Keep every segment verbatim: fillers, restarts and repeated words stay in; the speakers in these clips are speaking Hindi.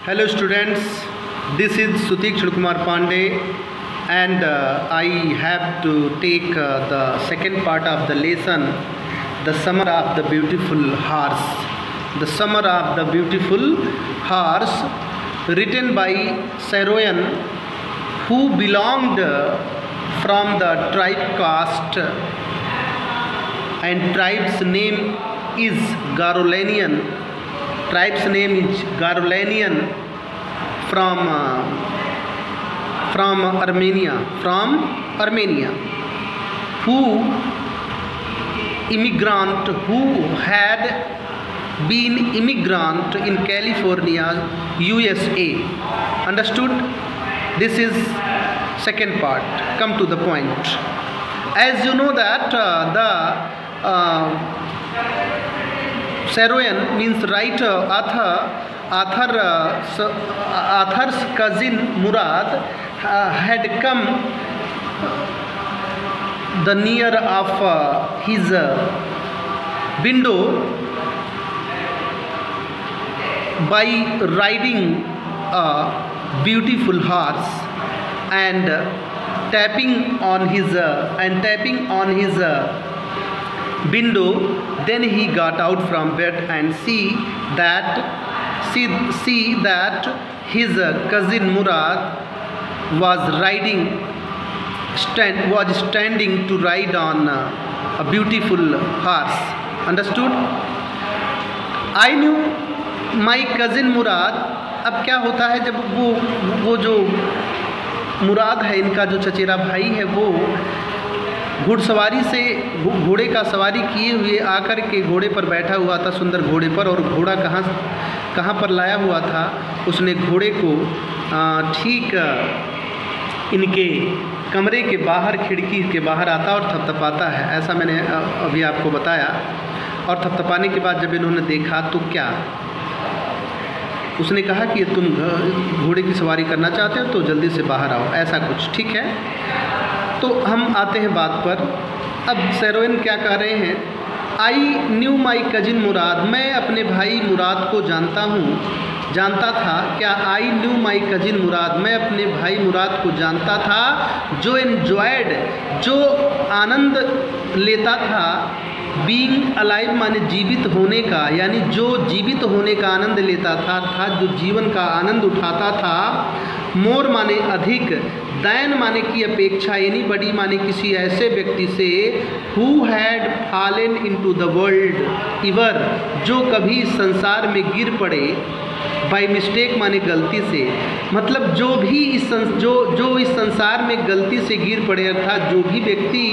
Hello students, this is Sutikshna Kumar Pandey and uh, I have to take uh, the second part of the lesson, the summer of the beautiful horse. The summer of the beautiful horse, written by Saroyan, who belonged from the tribe caste, and tribe's name is Garolanian. Tribe's name is Garolanian from uh, from Armenia, from Armenia, who immigrant who had been immigrant in California, U S A. Understood? This is second part. Come to the point. As you know that uh, the uh, Saroyan means writer, author, author, uh, so, uh, author's cousin Murad uh, had come the near of uh, his uh, window by riding a beautiful horse and uh, tapping on his uh, and tapping on his uh, window. Then he got out from bed and see that see, see that his uh, cousin Murad was riding stand was standing to ride on uh, a beautiful horse. Understood? I knew my cousin Murad. अब क्या होता है जब वो वो जो मुराद है, इनका जो चचेरा भाई है, वो घुड़सवारी से घोड़े का सवारी किए हुए आकर के घोड़े पर बैठा हुआ था, सुंदर घोड़े पर। और घोड़ा कहाँ कहाँ पर लाया हुआ था, उसने घोड़े को ठीक इनके कमरे के बाहर, खिड़की के बाहर आता और थपथपाता है। ऐसा मैंने अभी आपको बताया। और थपथपाने के बाद जब इन्होंने देखा तो क्या, उसने कहा कि तुम घोड़े की सवारी करना चाहते हो तो जल्दी से बाहर आओ, ऐसा कुछ। ठीक है, तो हम आते हैं बात पर। अब सैरोइन क्या कह रहे हैं? आई न्यू माई कजिन मुराद, मैं अपने भाई मुराद को जानता हूँ, जानता था। क्या? आई न्यू माई कजिन मुराद, मैं अपने भाई मुराद को जानता था, जो एन्जॉयड, जो आनंद लेता था, बीइंग अलाइव माने जीवित होने का, यानी जो जीवित होने का आनंद लेता था, अर्थात जो जीवन का आनंद उठाता था। मोर माने अधिक, दैन माने की अपेक्षा, यानी बड़ी माने किसी ऐसे व्यक्ति से, who had fallen into the world ever, जो कभी इस संसार में गिर पड़े, बाय मिस्टेक माने गलती से, मतलब जो भी इस संस, जो जो इस संसार में गलती से गिर पड़े, अर्थात जो भी व्यक्ति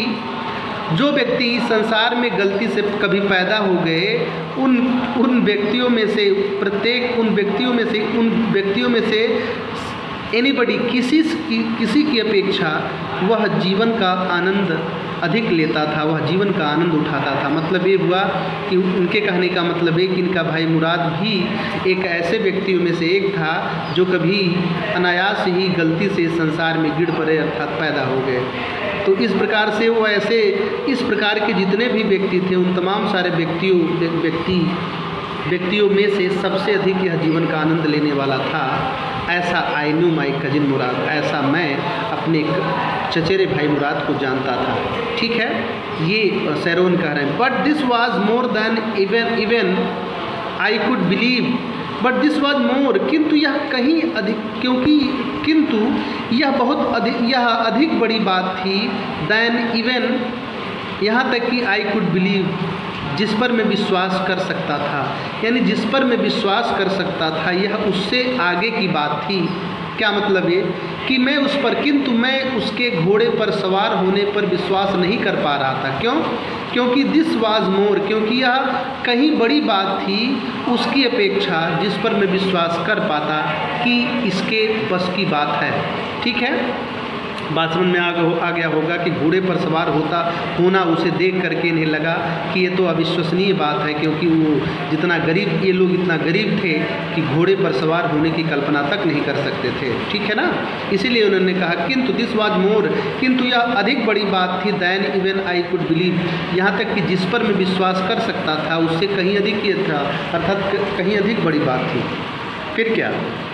जो व्यक्ति इस संसार में गलती से कभी पैदा हो गए, उन उन व्यक्तियों में से प्रत्येक उन व्यक्तियों में से उन व्यक्तियों में से एनीबडी, किसी की किसी की अपेक्षा वह जीवन का आनंद अधिक लेता था, वह जीवन का आनंद उठाता था। मतलब ये हुआ कि उनके कहने का मतलब है कि इनका भाई मुराद भी एक ऐसे व्यक्तियों में से एक था जो कभी अनायास ही गलती से संसार में गिर पड़े, अर्थात पैदा हो गए। तो इस प्रकार से वो ऐसे इस प्रकार के जितने भी व्यक्ति थे, उन तमाम सारे व्यक्तियों व्यक्ति व्यक्तियों में से सबसे अधिक यह जीवन का आनंद लेने वाला था। ऐसा आई न्यू माई कजिन मुराद, ऐसा मैं अपने चचेरे भाई मुराद को जानता था। ठीक है, ये सैरोन कह रहे हैं। But this was more than even even I could believe, but this was more, किंतु यह कहीं अधिक, क्योंकि किंतु यह बहुत अधिक यह अधिक बड़ी बात थी, देन इवन, यहाँ तक कि आई कुड बिलीव, जिस पर मैं विश्वास कर सकता था, यानी जिस पर मैं विश्वास कर सकता था, यह उससे आगे की बात थी। क्या मतलब ये कि मैं उस पर, किंतु मैं उसके घोड़े पर सवार होने पर विश्वास नहीं कर पा रहा था। क्यों? क्योंकि दिस वाज मोर, क्योंकि यह कहीं बड़ी बात थी उसकी अपेक्षा, जिस पर मैं विश्वास कर पाता कि इसके बस की बात है। ठीक है, बात समझ में आ आ गया होगा कि घोड़े पर सवार होता होना उसे देख करके इन्हें लगा कि ये तो अविश्वसनीय बात है, क्योंकि वो जितना गरीब, ये लोग इतना गरीब थे कि घोड़े पर सवार होने की कल्पना तक नहीं कर सकते थे। ठीक है ना, इसीलिए उन्होंने कहा किंतु दिस वाज मोर, किंतु यह अधिक बड़ी बात थी, than even I could believe, यहाँ तक कि जिस पर मैं विश्वास कर सकता था उससे कहीं अधिक ये था, अर्थात कहीं अधिक बड़ी बात थी। फिर क्या,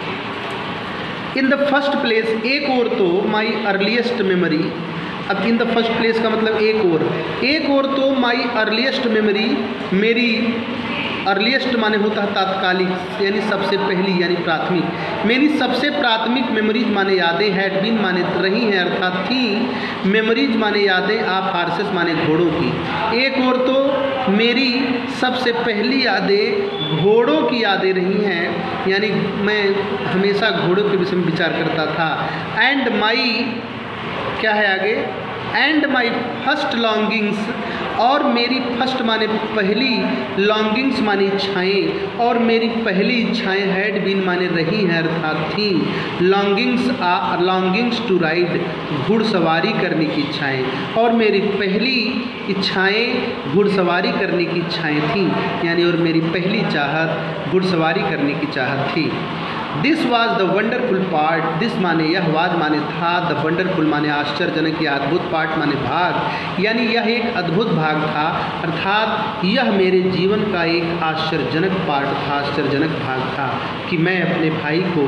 इन द फर्स्ट प्लेस, एक और तो माई अर्लीस्ट मेमोरी, अब इन द फर्स्ट प्लेस का मतलब एक और, एक और तो माई अर्लीस्ट मेमोरी, मेरी अर्लीस्ट माने होता है तात्कालिक, यानी सबसे पहली यानी प्राथमिक, मेरी सबसे प्राथमिक मेमोरीज माने यादें, हैड बीन माने रही हैं अर्थात थी, मेमोरीज माने यादें, आप हार्सेस माने घोड़ों की, एक और तो मेरी सबसे पहली यादें घोड़ों की यादें रही हैं, यानी मैं हमेशा घोड़ों के विषय में विचार करता था, एंड माई क्या है आगे, एंड माई फर्स्ट लॉन्गिंग्स, और मेरी फर्स्ट माने पहली, लॉन्गिंग्स माने इच्छाएँ, और मेरी पहली इच्छाएँ हैड बीन माने रही हैं अर्थात थी, लॉन्गिंग्स आ लॉन्गिंग्स टू राइड, घुड़सवारी करने की इच्छाएँ, और मेरी पहली इच्छाएँ घुड़सवारी करने की इच्छाएँ थीं, यानी और मेरी पहली चाहत घुड़सवारी करने की चाहत थी। This was the wonderful part, this माने यह, वाज माने था, द वंडरफुल माने आश्चर्यजनक या अद्भुत, पार्ट माने भाग, यानी यह एक अद्भुत भाग था, अर्थात यह मेरे जीवन का एक आश्चर्यजनक पार्ट था, आश्चर्यजनक भाग था कि मैं अपने भाई को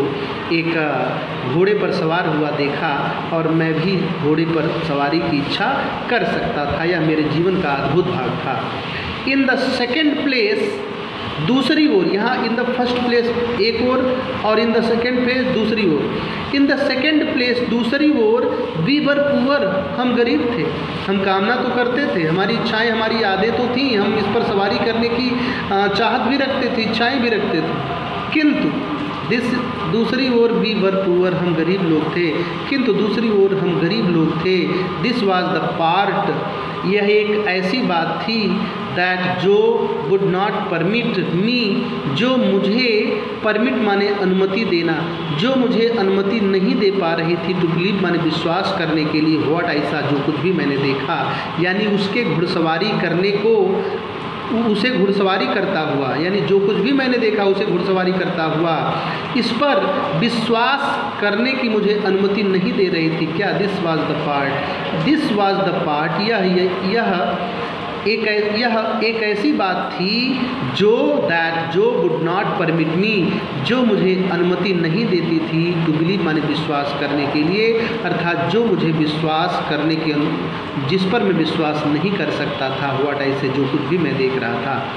एक घोड़े पर सवार हुआ देखा और मैं भी घोड़े पर सवारी की इच्छा कर सकता था, यह मेरे जीवन का अद्भुत भाग था। इन द सेकेंड प्लेस, दूसरी ओर, यहाँ इन द फर्स्ट प्लेस एक ओर और इन द सेकेंड प्लेस दूसरी ओर, इन द सेकेंड प्लेस दूसरी ओर, वी वर पुअर, हम गरीब थे, हम कामना तो करते थे, हमारी इच्छाएं हमारी यादें तो थी, हम इस पर सवारी करने की चाहत भी रखते थे, इच्छाएं भी रखते थे, किंतु दिस दूसरी ओर वी वर पुअर, हम गरीब लोग थे, किंतु दूसरी ओर हम गरीब लोग थे, दिस वाज द पार्ट, यह एक ऐसी बात थी, दैट जो वुड नॉट परमिट मी, जो मुझे परमिट माने अनुमति देना, जो मुझे अनुमति नहीं दे पा रही थी, टू बिलीव माने विश्वास करने के लिए, व्हाट ऐसा जो कुछ भी मैंने देखा, यानी उसके घुड़सवारी करने को, उसे घुड़सवारी करता हुआ, यानी जो कुछ भी मैंने देखा उसे घुड़सवारी करता हुआ, इस पर विश्वास करने की मुझे अनुमति नहीं दे रही थी। क्या, this was the part, this was the part, यह यह एक यह एक ऐसी बात थी जो, दैट जो वुड नॉट परमिट मी, जो मुझे अनुमति नहीं देती थी, टू बिलीव माने विश्वास करने के लिए, अर्थात जो मुझे विश्वास करने के, जिस पर मैं विश्वास नहीं कर सकता था, व्हाट ऐसे जो कुछ भी मैं देख रहा था।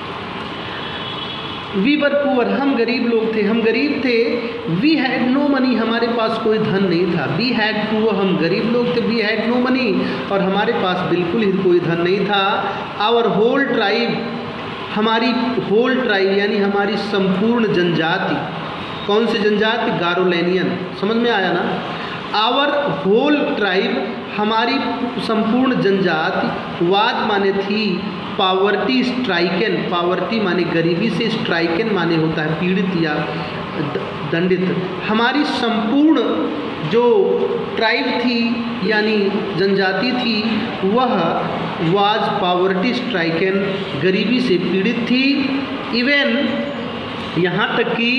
वी वर पुअर, हम गरीब लोग थे, हम गरीब थे, वी हैड नो मनी, हमारे पास कोई धन नहीं था, वी हैड पुअर, हम गरीब लोग थे, वी हैड नो मनी, और हमारे पास बिल्कुल ही कोई धन नहीं था। आवर होल ट्राइब, हमारी होल ट्राइब यानी हमारी संपूर्ण जनजाति, कौन सी जनजाति, गारोलेनियन, समझ में आया ना, आवर होल ट्राइब, हमारी संपूर्ण जनजाति, वाज माने थी, पावर्टी स्ट्राइकन, पावर्टी माने गरीबी से, स्ट्राइकन माने होता है पीड़ित या दंडित, हमारी संपूर्ण जो ट्राइब थी यानी जनजाति थी वह वाज पावर्टी स्ट्राइकन, गरीबी से पीड़ित थी। इवन यहाँ तक कि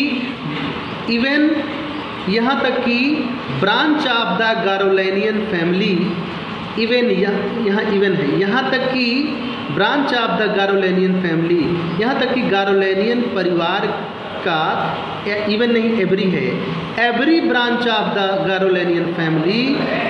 इवन यहाँ तक कि branch of the Garoghlanian family, even यहाँ यहाँ इवन है, यहाँ तक कि branch of the Garoghlanian family, यहाँ तक कि गारोलेनियन परिवार का, इवन नहीं एवरी है, every branch of the Garoghlanian family,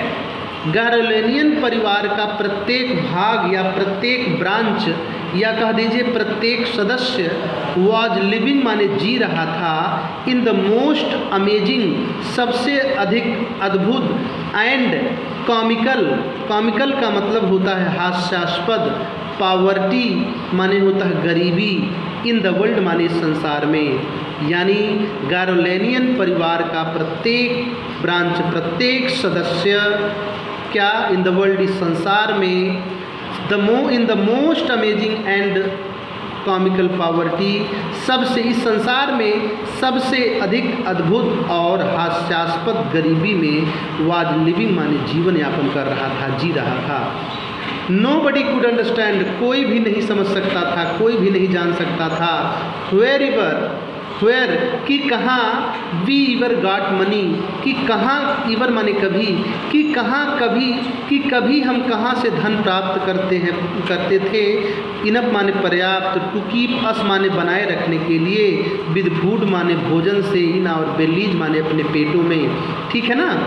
Garoghlanian परिवार का प्रत्येक भाग या प्रत्येक ब्रांच या कह दीजिए प्रत्येक सदस्य, वाज लिविंग माने जी रहा था, इन द मोस्ट अमेजिंग, सबसे अधिक अद्भुत, एंड कॉमिकल, कॉमिकल का मतलब होता है हास्यास्पद, पावर्टी माने होता है गरीबी, इन द वर्ल्ड माने संसार में, यानी गारोलेनियन परिवार का प्रत्येक ब्रांच, प्रत्येक सदस्य क्या, इन द वर्ल्ड, इस संसार में, the mo in the most amazing and comical poverty, सबसे इस संसार में सबसे अधिक अद्भुत और हास्यास्पद गरीबी में वाज लिविंग माने जीवन यापन कर रहा था, जी रहा था। नो बडी कुड अंडरस्टैंड, कोई भी नहीं समझ सकता था, कोई भी नहीं जान सकता था, वेर एवर वेयर कि कहाँ, वी इवर गॉट मनी कि कहाँ, इवर माने कभी, कि कहाँ कभी, कि कभी हम कहाँ से धन प्राप्त करते हैं करते थे, इनफ माने पर्याप्त, टू कीप अस माने बनाए रखने के लिए, विद फूड माने भोजन से, इन और बेलीज माने अपने पेटों में, ठीक है ना।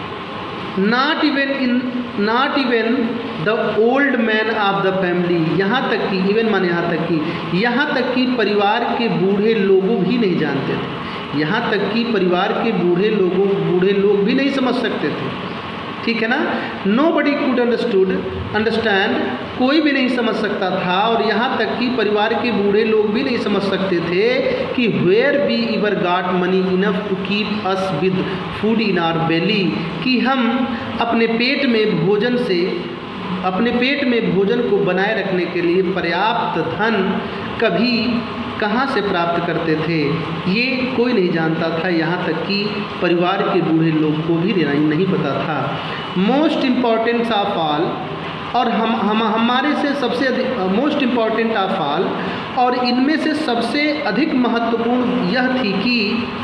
Not even in not even the old man of the family, यहाँ तक कि, इवन माने यहाँ तक कि, यहाँ तक कि परिवार के बूढ़े लोगों भी नहीं जानते थे, यहाँ तक कि परिवार के बूढ़े लोगों बूढ़े लोग भी नहीं समझ सकते थे, ठीक है ना। Nobody could understood understand, कोई भी नहीं समझ सकता था, और यहाँ तक कि परिवार के बूढ़े लोग भी नहीं समझ सकते थे कि where we ever got money enough to keep us with food in our belly, कि हम अपने पेट में भोजन से अपने पेट में भोजन को बनाए रखने के लिए पर्याप्त धन कभी कहाँ से प्राप्त करते थे, ये कोई नहीं जानता था, यहाँ तक कि परिवार के बूढ़े लोग को भी नहीं पता था। मोस्ट इम्पॉर्टेंट ऑफ ऑल, और हम हम हमारे से सबसे अधिक मोस्ट इम्पॉर्टेंट ऑफ ऑल, और इनमें से सबसे अधिक महत्वपूर्ण यह थी कि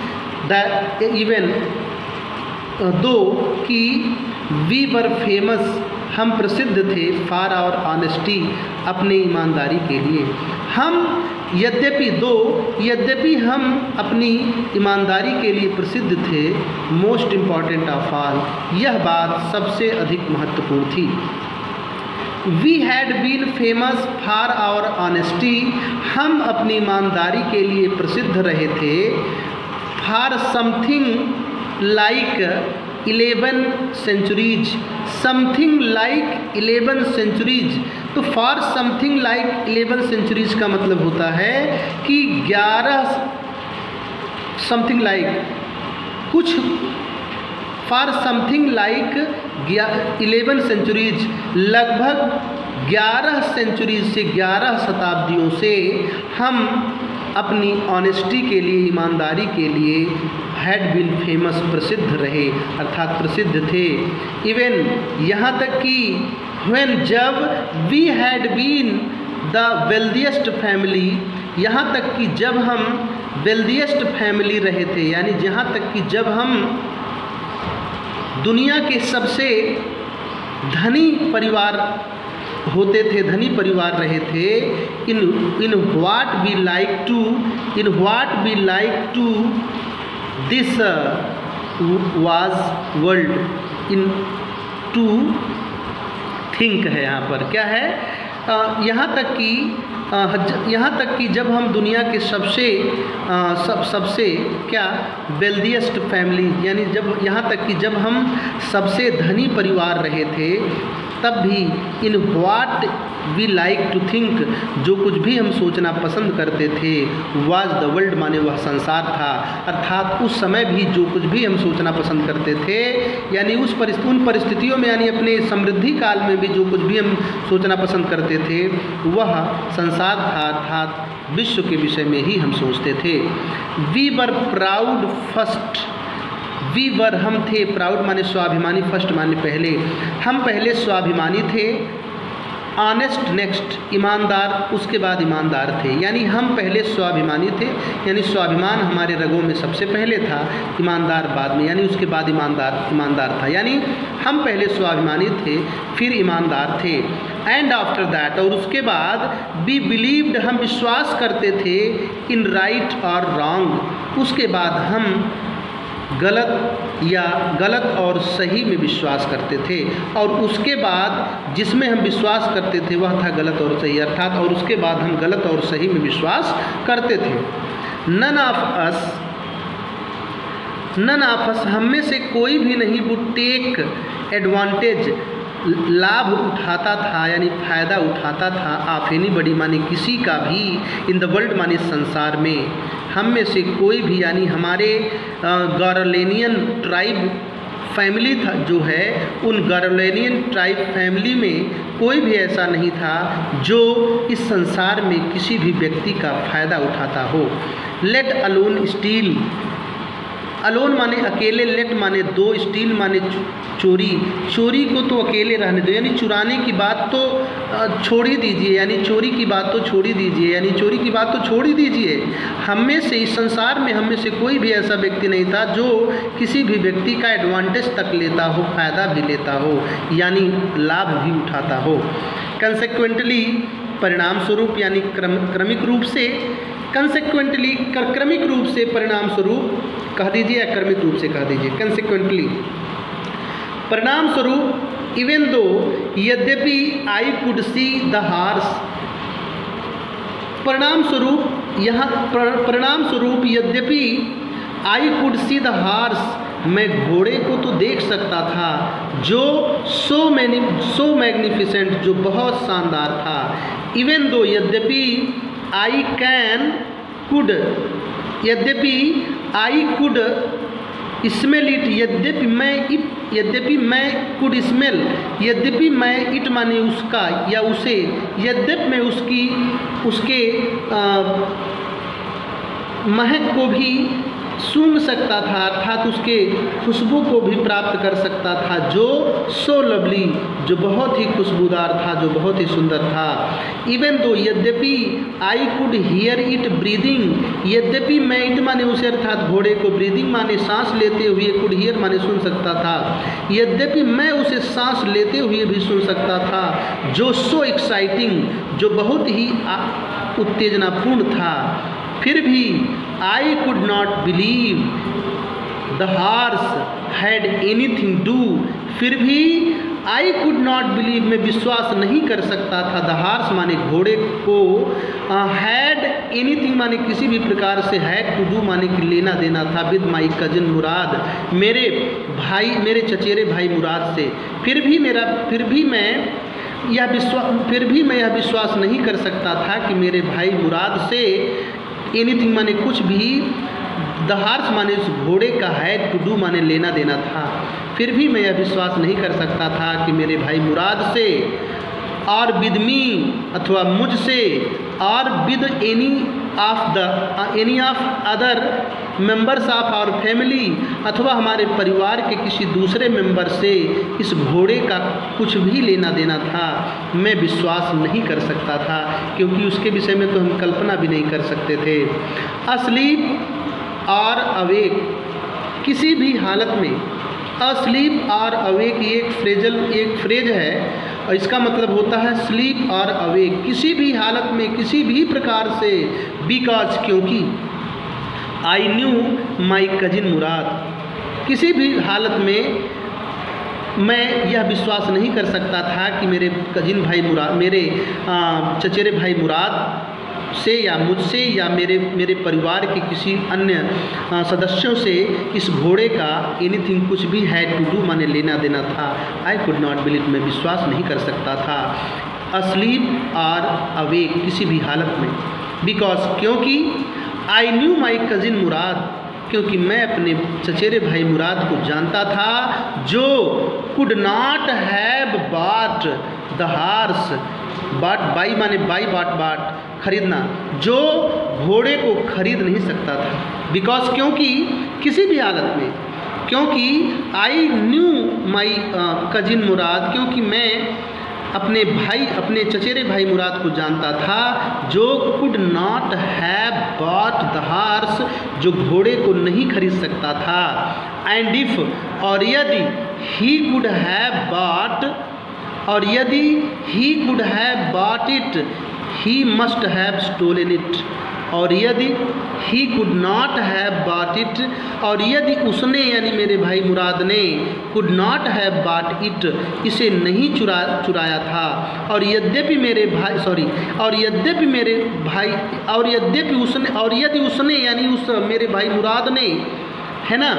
द इवन दो कि वी वर फेमस, हम प्रसिद्ध थे, फॉर आवर ऑनेस्टी, अपने ईमानदारी के लिए। हम यद्यपि दो यद्यपि हम अपनी ईमानदारी के लिए प्रसिद्ध थे, मोस्ट इम्पॉर्टेंट ऑफ ऑल, यह बात सबसे अधिक महत्वपूर्ण थी। We had been famous for our honesty, हम अपनी ईमानदारी के लिए प्रसिद्ध रहे थे, for something like eleven centuries, something like eleven centuries, तो for something like eleven centuries का मतलब होता है कि ग्यारह समथिंग लाइक कुछ, for something like eleven centuries, लगभग ग्यारह सेंचुरीज से, ग्यारह शताब्दियों से हम अपनी ऑनेस्टी के लिए, ईमानदारी के लिए हैड बीन फेमस, प्रसिद्ध रहे, अर्थात प्रसिद्ध थे। इवन यहाँ तक कि व्हेन, जब, we had been the wealthiest family, यहाँ तक कि जब हम वेल्दिएस्ट फैमिली रहे थे, यानी जहाँ तक कि जब हम दुनिया के सबसे धनी परिवार होते थे, धनी परिवार रहे थे, in in what we like to in what we like to this was world, in to think है यहाँ पर, क्या है, uh, यहाँ तक कि uh, यहाँ तक कि जब हम दुनिया के सबसे uh, सब सबसे क्या वेल्दिएस्ट फैमिली, यानी जब यहाँ तक कि जब हम सबसे धनी परिवार रहे थे, तब भी in what we like to think, जो कुछ भी हम सोचना पसंद करते थे, वाज द वर्ल्ड माने वह संसार था, अर्थात उस समय भी जो कुछ भी हम सोचना पसंद करते थे, यानी उस परिस्थिति उन परिस्थितियों में, यानी अपने समृद्धि काल में भी जो कुछ भी हम सोचना पसंद करते थे, वह संसार था, अर्थात विश्व के विषय में ही हम सोचते थे। We were proud first, we were हम थे, प्राउड माने स्वाभिमानी, फर्स्ट माने पहले, हम पहले स्वाभिमानी थे, ऑनेस्ट नेक्स्ट, ईमानदार उसके बाद ईमानदार थे, यानी हम पहले स्वाभिमानी थे, यानी स्वाभिमान हमारे रगों में सबसे पहले था, ईमानदार बाद में, यानी उसके बाद ईमानदार ईमानदार था, यानी हम पहले स्वाभिमानी थे, फिर ईमानदार थे। एंड आफ्टर दैट, और उसके बाद, वी बिलीव्ड, हम विश्वास करते थे, इन राइट और रॉन्ग, उसके बाद हम गलत या गलत और सही में विश्वास करते थे, और उसके बाद जिसमें हम विश्वास करते थे वह था गलत और सही, अर्थात और उसके बाद हम गलत और सही में विश्वास करते थे। None of us none of us हम में से कोई भी नहीं वुड टेक एडवांटेज, लाभ उठाता था, यानी फ़ायदा उठाता था, ऑफ एनी बडी माने किसी का भी, इन द वर्ल्ड माने संसार में, हम में से कोई भी, यानी हमारे गारोलेनियन ट्राइब फैमिली था जो है, उन गारोलेनियन ट्राइब फैमिली में कोई भी ऐसा नहीं था जो इस संसार में किसी भी व्यक्ति का फ़ायदा उठाता हो। लेट अलोन स्टील, अलोन माने अकेले, लेट माने दो, स्टील माने चोरी। चोरी को तो अकेले रहने दो, यानी चुराने की बात तो छोड़ ही दीजिए, यानी चोरी की बात तो छोड़ ही दीजिए, यानी चोरी की बात तो छोड़ ही दीजिए। हम में से, इस संसार में हम में से कोई भी ऐसा व्यक्ति नहीं था जो किसी भी व्यक्ति का एडवांटेज तक लेता हो, फ़ायदा भी लेता हो, यानी लाभ भी उठाता हो। कंसेक्वेंटली परिणाम स्वरूप, यानी क्रम क्रमिक रूप से, कंसेक्वेंटली क्रमिक रूप से, परिणाम स्वरूप कह दीजिए या क्रमिक रूप से कह दीजिए। कंसेक्वेंटली परिणाम स्वरूप, इवन दो, यद्यपि I could see the horse. परिणाम स्वरूप यहाँ परिणाम स्वरूप यद्यपि I could see the horse, मैं घोड़े को तो देख सकता था, जो सो मैनी सो मैग्निफिसेंट, जो बहुत शानदार था। इवन दो, यद्यपि आई कैन कुड, यद्यपि आई कुड स्मेल इट, यद्यपि मैं यद्यपि मैं कुड स्मेल, यद्यपि मैं इट माने उसका या उसे, यद्यपि मैं उसकी उसके आ, महक को भी सूंघ सकता था, अर्थात उसके खुशबू को भी प्राप्त कर सकता था, जो सो लवली, जो बहुत ही खुशबूदार था, जो बहुत ही सुंदर था। इवन दो, यद्यपि I could hear it breathing, यद्यपि मैं इट माने उसे, अर्थात घोड़े को, ब्रीदिंग माने सांस लेते हुए, कुड हियर माने सुन सकता था, यद्यपि मैं उसे सांस लेते हुए भी सुन सकता था, जो सो एक्साइटिंग, जो बहुत ही उत्तेजनापूर्ण था। फिर भी I could not believe the horse had anything do, फिर भी आई कुड नॉट बिलीव, मैं विश्वास नहीं कर सकता था, द हार्स माने घोड़े को, हैड एनीथिंग माने किसी भी प्रकार से, हैड टू डू माने कि लेना देना था, विद माई कजिन मुराद, मेरे भाई, मेरे चचेरे भाई मुराद से। फिर भी मेरा फिर भी मैं यह विश्वास फिर भी मैं यह विश्वास नहीं कर सकता था कि मेरे भाई मुराद से एनीथिंग माने कुछ भी, द हार्स माने उस घोड़े का, हैड टू डू माने लेना देना था। फिर भी मैं यह विश्वास नहीं कर सकता था कि मेरे भाई मुराद से, और विद मी अथवा मुझसे, और with any of the any of other members of our family, अथवा हमारे परिवार के किसी दूसरे मेंबर से इस घोड़े का कुछ भी लेना देना था, मैं विश्वास नहीं कर सकता था, क्योंकि उसके विषय में तो हम कल्पना भी नहीं कर सकते थे। अस्लीप और अवेक, किसी भी हालत में, अस्लीप और अवेक ये एक फ्रेजल एक फ्रेज है, और इसका मतलब होता है स्लीप और अवेक, किसी भी हालत में, किसी भी प्रकार से, बिकॉज क्योंकि, आई न्यू माई कजिन मुराद, किसी भी हालत में मैं यह विश्वास नहीं कर सकता था कि मेरे कजिन भाई मुराद, मेरे चचेरे भाई मुराद से या मुझसे या मेरे मेरे परिवार के किसी अन्य सदस्यों से इस घोड़े का एनीथिंग कुछ भी है टू डू माने लेना देना था। आई कुड नॉट बिलीव, मैं विश्वास नहीं कर सकता था, अस्लीप और अवेक, किसी भी हालत में, बिकॉज क्योंकि, आई न्यू माई कजिन मुराद, क्योंकि मैं अपने चचेरे भाई मुराद को जानता था, जो could not have bought the horse, bought buy माने बाई बाट बाट खरीदना, जो घोड़े को खरीद नहीं सकता था, बिकॉज क्योंकि, किसी भी हालत में, क्योंकि आई न्यू माई कजिन मुराद, क्योंकि मैं अपने भाई, अपने चचेरे भाई मुराद को जानता था, जो could not have bought the horse, जो घोड़े को नहीं खरीद सकता था। एंड इफ, और यदि, ही कुड हैव बॉट, और यदि he could have bought it, he must have stolen it, और यदि he could not have bought it, और यदि उसने यानी मेरे भाई मुराद ने could not have bought it, इसे नहीं चुरा चुराया था, और यद्यपि मेरे भाई सॉरी और यद्यपि मेरे भाई और यद्यपि उसने और यदि उसने यानी उस मेरे भाई मुराद ने, है ना,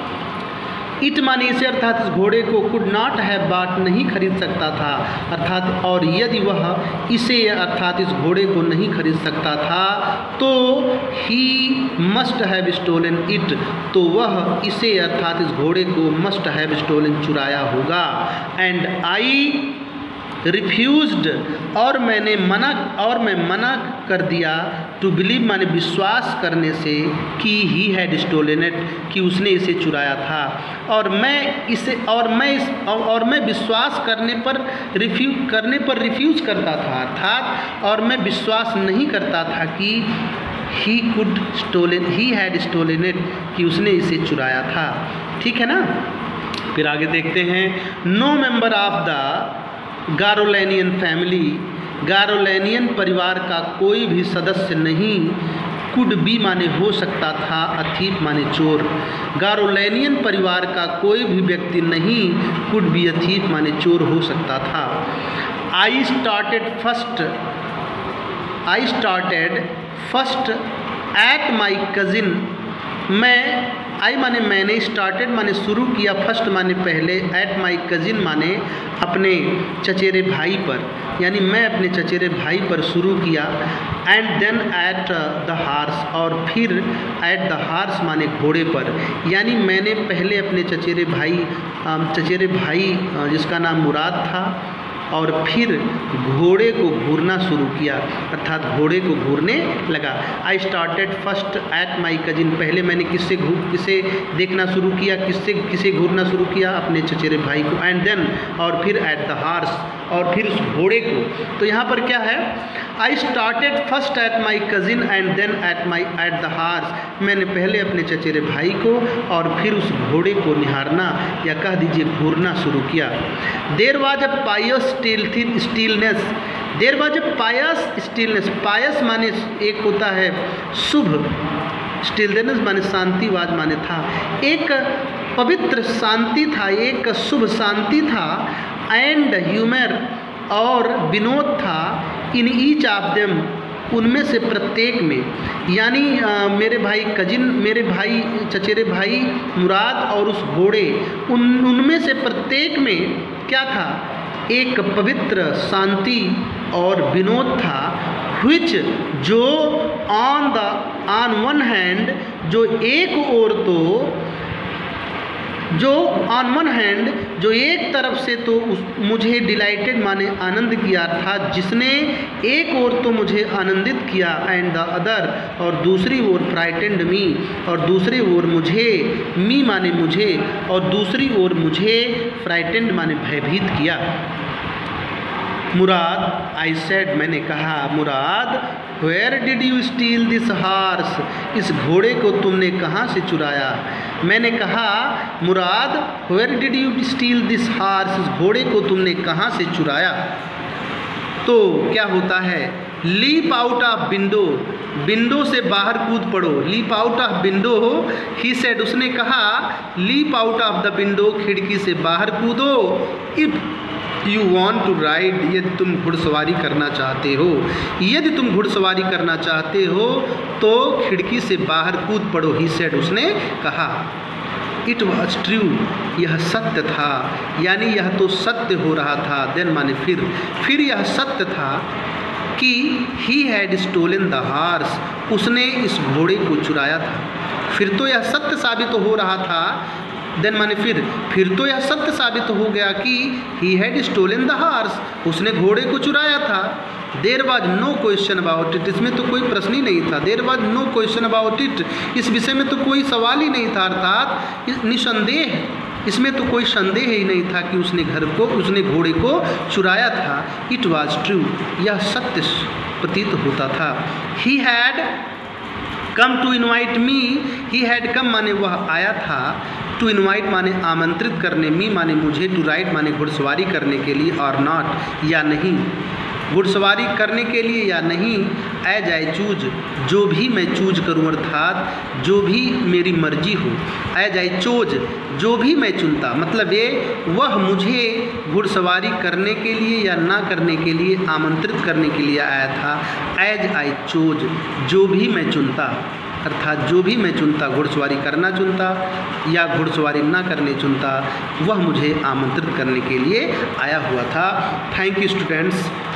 इट माने इसे, अर्थात इस घोड़े को कुड नॉट हैव बॉट नहीं खरीद सकता था, अर्थात और यदि वह इसे अर्थात इस घोड़े को नहीं खरीद सकता था, तो he must have stolen it, तो वह इसे अर्थात इस घोड़े को मस्ट हैव स्टोलन चुराया होगा। एंड आई रिफ्यूज्ड, और मैंने मना और मैं मना कर दिया टू बिलीव माने विश्वास करने से कि ही हैड स्टोलन इट, कि उसने इसे चुराया था। और मैं इसे और मैं इस और, और मैं विश्वास करने पर रिफ्यूज करने पर रिफ्यूज़ करता था, अर्थात और मैं विश्वास नहीं करता था कि he could stolen he had stolen it, कि उसने इसे चुराया था। ठीक है ना। फिर आगे देखते हैं, no member of the Garoghlanian family, Garoghlanian परिवार का कोई भी सदस्य नहीं, कुड बी माने हो सकता था, अथीफ माने चोर। गारोलेनियन परिवार का कोई भी व्यक्ति नहीं, कुड बी अथीफ माने चोर हो सकता था। I started first I started first at my cousin, मैं आई माने मैंने, स्टार्टेड माने शुरू किया, फर्स्ट माने पहले, एट माई कज़िन माने अपने चचेरे भाई पर, यानी मैं अपने चचेरे भाई पर शुरू किया। And then at the horse, और फिर एट द हार्स माने घोड़े पर, यानी मैंने पहले अपने चचेरे भाई चचेरे भाई जिसका नाम मुराद था, और फिर घोड़े को घूरना शुरू किया, अर्थात घोड़े को घूरने लगा। I started first at my cousin, पहले मैंने किससे घूर किसे देखना शुरू किया, किससे किसे घूरना शुरू किया, अपने चचेरे भाई को। एंड देन, और फिर एट द हार्स, और फिर उस घोड़े को। तो यहाँ पर क्या है, I started first at my cousin and then at my at the horse, मैंने पहले अपने चचेरे भाई को और फिर उस घोड़े को निहारना या कह दीजिए घूरना शुरू किया। There was a Payas स्टीलनेस, there was a पायस स्टीलनेस, पायस माने एक होता है शुभ, स्टीलनेस माने शांतिवाद माने था, एक पवित्र शांति था, एक शुभ शांति था। एंड ह्यूमर, और विनोद था, इन ईच ऑफ देम, उनमें से प्रत्येक में, यानी आ, मेरे भाई कजिन, मेरे भाई चचेरे भाई मुराद और उस घोड़े, उन उनमें से प्रत्येक में क्या था, एक पवित्र शांति और विनोद था। व्हिच, जो on the on one hand, जो एक ओर तो जो ऑन वन हैंड जो एक तरफ से तो उस मुझे डिलाइटेड माने आनंद किया था, जिसने एक ओर तो मुझे आनंदित किया, एंड द अदर, और दूसरी ओर फ्राइटेंड मी, और दूसरी ओर मुझे, मी माने मुझे, और दूसरी ओर मुझे फ्राइटेंड माने भयभीत किया। मुराद, आई सेड, मैंने कहा, Murad, where did you steal this horse, इस घोड़े को तुमने कहाँ से चुराया। मैंने कहा, Murad, where did you steal this horse, इस घोड़े को तुमने कहाँ से चुराया। तो क्या होता है, leap out of window, window से बाहर कूद पड़ो, लीप आउट ऑफ विंडो हो, ही सेड, उसने कहा, leap out of the window, खिड़की से बाहर कूदो। If you want to ride, यदि तुम घुड़सवारी करना चाहते हो, यदि तुम घुड़सवारी करना चाहते हो तो खिड़की से बाहर कूद पड़ो, ही सेड, उसने कहा। इट वॉज ट्रू, यह सत्य था, यानी यह तो सत्य हो रहा था। देन माने फिर, फिर यह सत्य था कि he had stolen the horse, उसने इस घोड़े को चुराया था। फिर तो यह सत्य साबित हो रहा था, देन माने फिर फिर तो यह सत्य साबित हो गया कि he had stolen the horse, उसने घोड़े को चुराया था। There was no question about it, इसमें तो कोई प्रश्न ही नहीं था। There was no question about it, इस विषय में तो कोई सवाल ही नहीं था, अर्थात निसंदेह, इसमें तो कोई संदेह ही नहीं था कि उसने घर को उसने घोड़े को चुराया था। इट वाज ट्रू, यह सत्य प्रतीत होता था। He had come to invite me, he had come माने वह आया था, टू इनवाइट माने आमंत्रित करने, मी माने मुझे, टू राइड माने घुड़सवारी करने के लिए, और नॉट या नहीं, घुड़सवारी करने के लिए या नहीं। एज आई चूज, जो भी मैं चूज करूँ, अर्थात जो भी मेरी मर्जी हो। एज आई चोज, जो भी मैं चुनता, मतलब ये वह मुझे घुड़सवारी करने के लिए या ना करने के लिए आमंत्रित करने के लिए आया था। एज आई चोज, जो भी मैं चुनता, अर्थात जो भी मैं चुनता, घुड़सवारी करना चुनता या घुड़सवारी ना करने चुनता, वह मुझे आमंत्रित करने के लिए आया हुआ था। Thank you students.